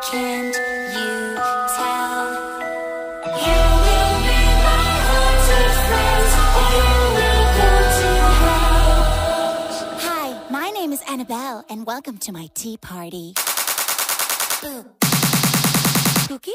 Can't you tell? You will be my haunted friends, or you will go to hell. Hi, my name is Annabelle, and welcome to my tea party. Ooh. Spooky?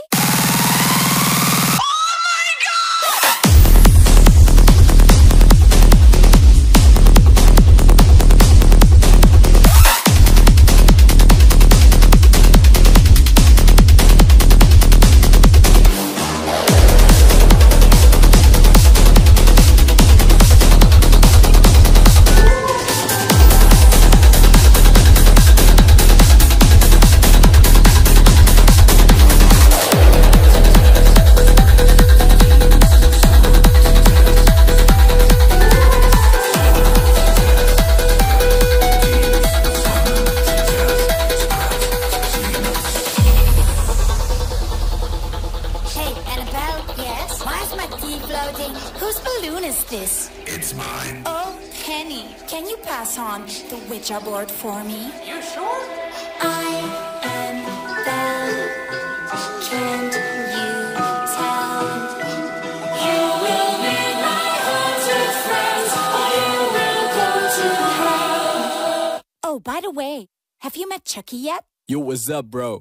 Whose balloon is this? It's mine. Oh, Penny, can you pass on the Ouija board for me? You sure? I am Belle. Can't you tell? You will be my haunted friends, or you will go to hell. Oh, by the way, have you met Chucky yet? Yo, what's up, bro?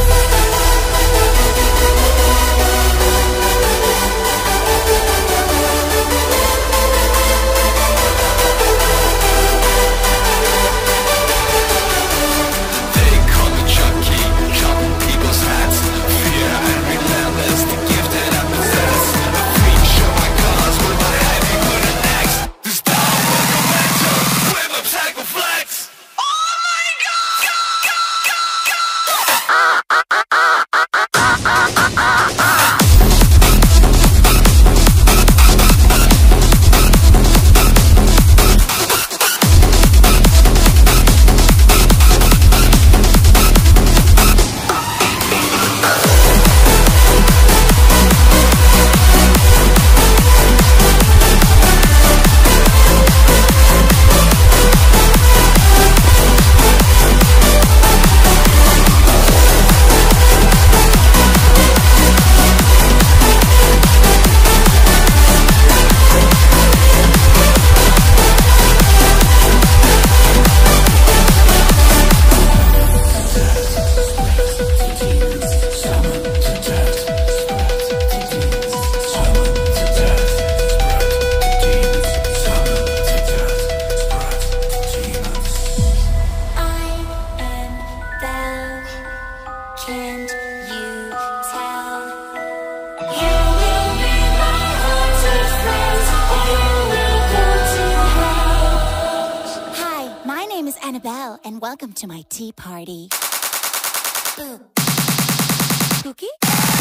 Can't you tell? You will be my haunted friends, or you will go to hell. Hi, my name is Annabelle, and welcome to my tea party. Ooh. Spooky?